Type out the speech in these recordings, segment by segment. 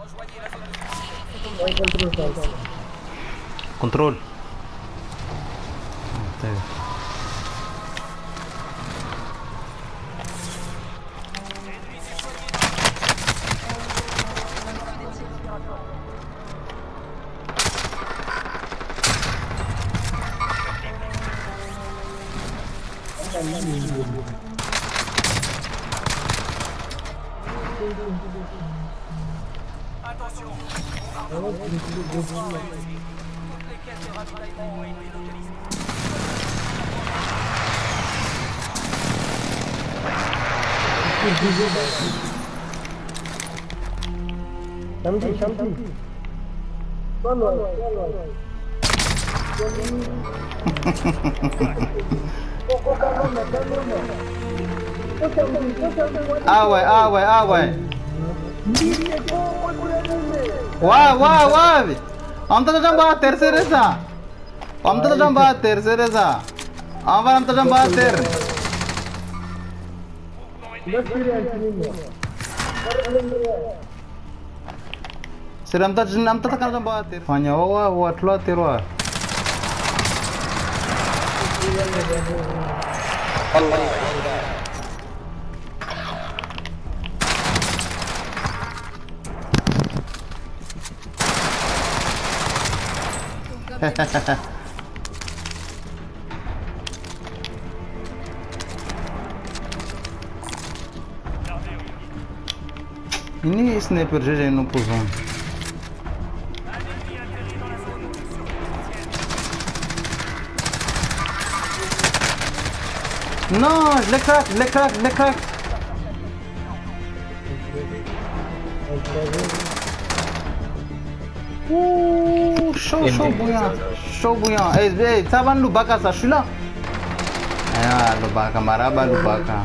Control. Attention, toutes les caisses de ravitaillement ont été localisées. Ah ouais, ah ouais, ah ouais. Wah, wah, wah. Om to jam baat ter se reza. Om to jam baat ter se reza. Am to jam baat ter. Siram ta jam ta kan jam baat ter. Fanya wah, wah tlo terwa. Ini sniper GG no pozon. Non, je l'ai crack, je l'ai crack, je l'ai crack. Ouh, chaud, chaud bouillant. Chaud bouillant. Eh, ça va nous baka ça, je suis là. Ah, le baka, maraba le baka.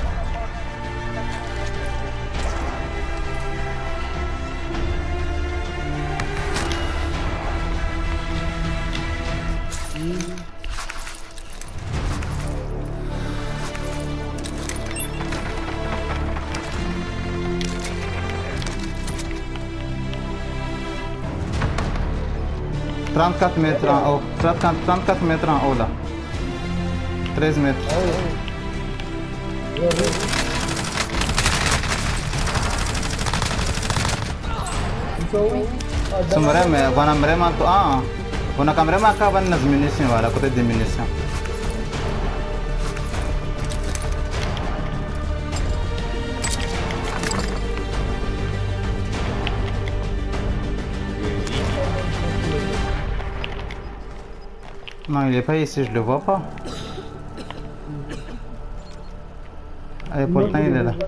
$34 mètres en haut, 34 mètres en haut là, 13 mètres. Sebenarnya, warna mereka tuh warna kamera maka warna munisi wala kote de munisi. Non, il est pas ici, je le vois pas. Allez, pourtant il est là.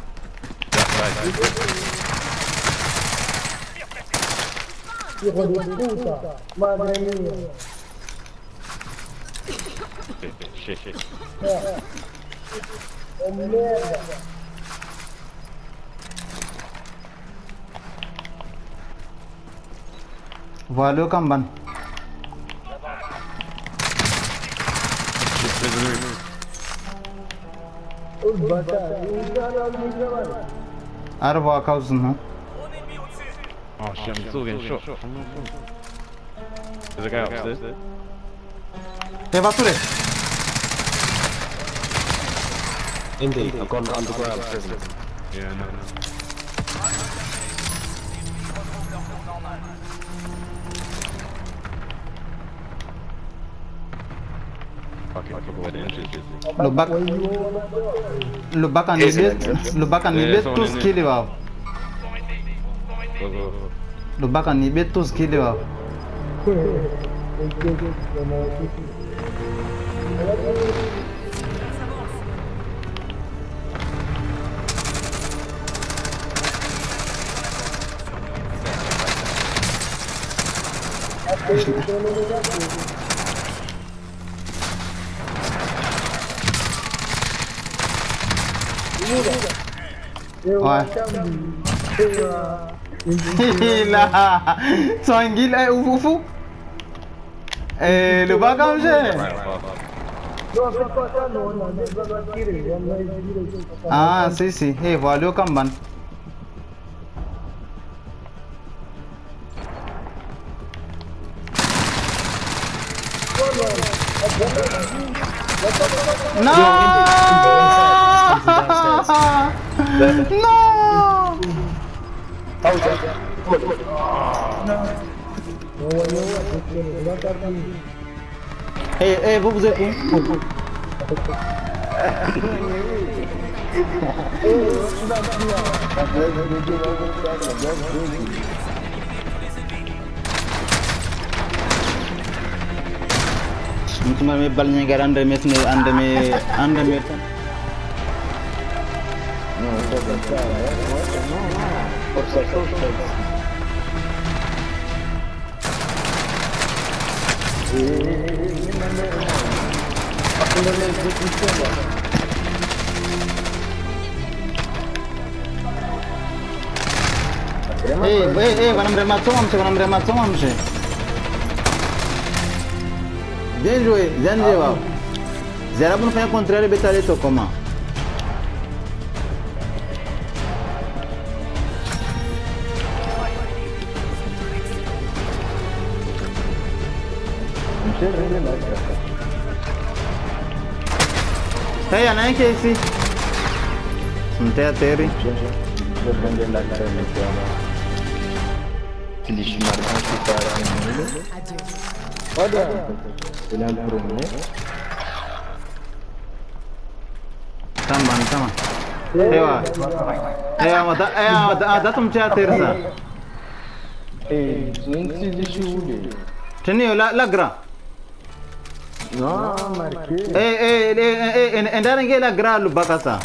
Voilà le kamban. Arba kausın ha. Oh shit, I'm still getting shot. There's a guy upstairs. Evacuate. Indeed, I've gone underground prison. Yeah, no. Le bac en IB, tout ce qu'il y a. Le bac en IB, tout ce qu'il y a. Ouais. Là, tranquille, ouf. Et le bac en jeu. Ah, si. Hey, voilà le kamban. Non. Non. Vous êtes où? Cuma me balnya gar ande me Van me Bien joué, wow. Zera bunu fanya contraire betale to comment? Hey, y'en a un qui est ici. On t'est atterri. Tamam. Dá tu me aterri. Tenio la gra. Non, marqué. Endarange la gra lubakasa.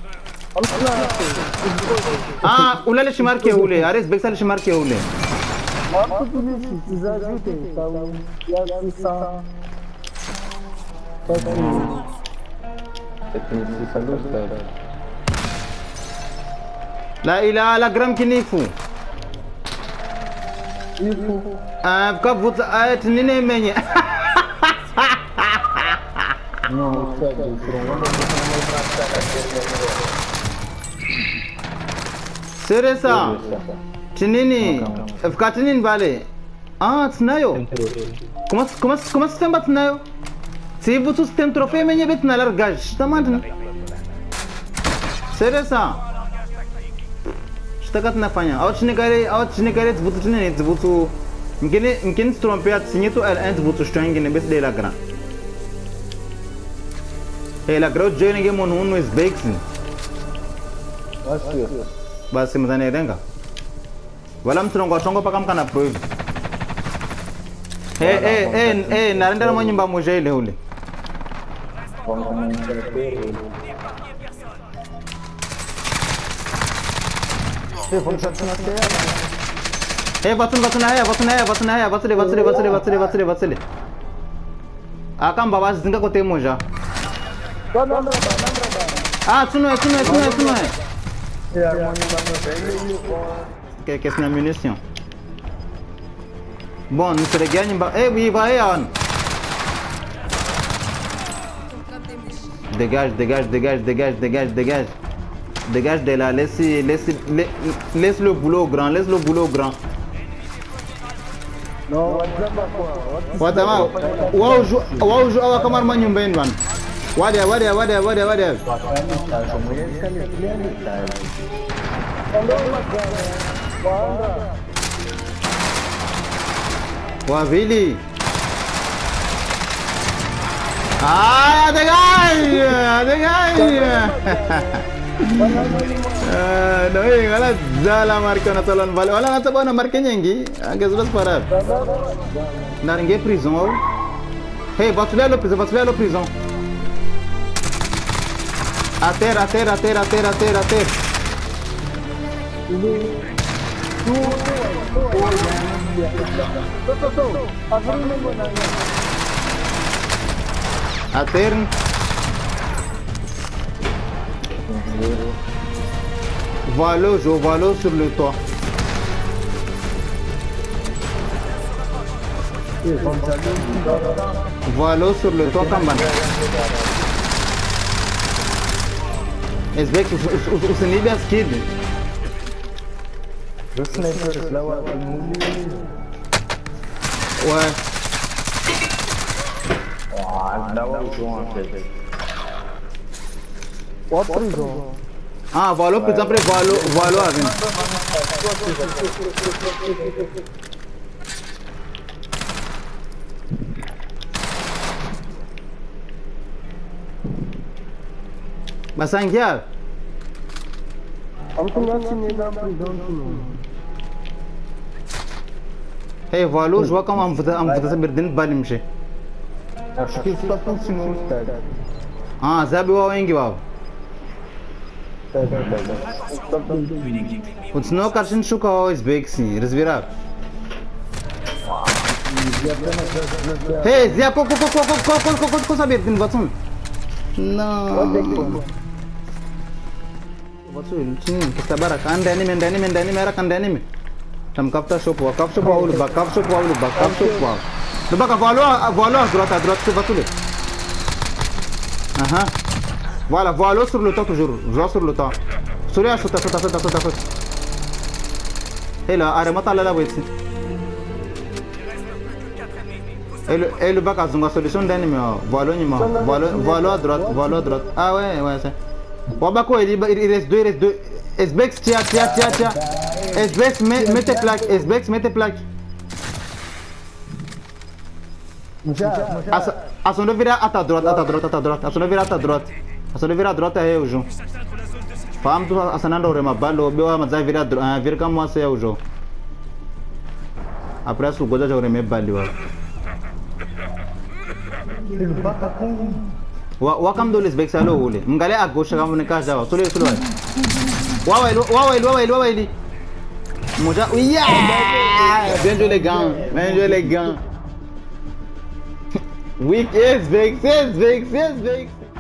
Ah, ulale shimarke ule. Ares beksal shimarke ule. La ilaha la gram kinifu. Ka vuta ayat nine menye. Non, Seresa. Tinini. Fkatinin vale. Ah, tnayo. Como se tem batnayo? Se você tem troféu, menye bet na largage. Tamam. Seresa. Что на фаня? А вот не говорит, вот не вот мгин стромпят синету ال вот что не без de la gran. La gran joining game on uno is bakes. Basi mzane renga. Wala mtrongo tongo paka mkana prove. Narendera mwenye mba moja ile ule. Vatsile. Akam baba zinga kote moja. Ah, tuno. Qu'est-ce que la munition? Bon, nous se regagnons. Oui, va on. Dégage. Dégage de là, laisse le boulot grand, Non, Watama, wow, awa kamar manyum bain ban. Wadia. Wavili. Ah, dégage. No, wala zala marca na talon vale. Wala na tabo na marca nyengi. Ange zulas para. Na ninguém prison. Hey, vas lá lo prison. A terra. A terra. Voilà sur le toit. Voilà sur le toit Kamban. Est-ce que vous avez bien skid? Le sniper là, ouais. Là où je joue en fait. What prison? Ah, Valo, por exemplo, Valo a vir. Mas Anguiar, I'm thinking in a prison. hey, Valo, joga como am făcut dentro de bali mexer. Acho que isso está funcionando, tá? Ah, sabe o Engi, Valo. Quando senão o cara se enxuca o Isbek, sim, resvirar. Hey, Zia, qual saber dentro de Vatsun? Não. Vatsun, sim, que está barato. Anda anime, era canda anime. Tam capta shop, capta shop, aulu, capta shop, aulu, capta shop, aulu. Le bac à droite, c'est Vatsun. Aha. Voilà, voilà sur le temps toujours, joue sur le temps. Souris, saute. Et là, arrête-moi là, oui. Et le bac à Zunga, solution d'ennemi, voilà à droite. Ah ouais, c'est. Wabako, il reste deux. SBX, tiens. SBX, mets tes plaques. A son virar à ta droite. A son virar à droite é o João. Vamos assinando o rema balo, meu mas vai virar como você é o João. Après o goda já o rema balo. Wakam do Lisbek salo ule. Mngale a gauche comme ne casa va. Solo. Wawa. Moja. Yeah! Bien joué les gars. Weak SBX.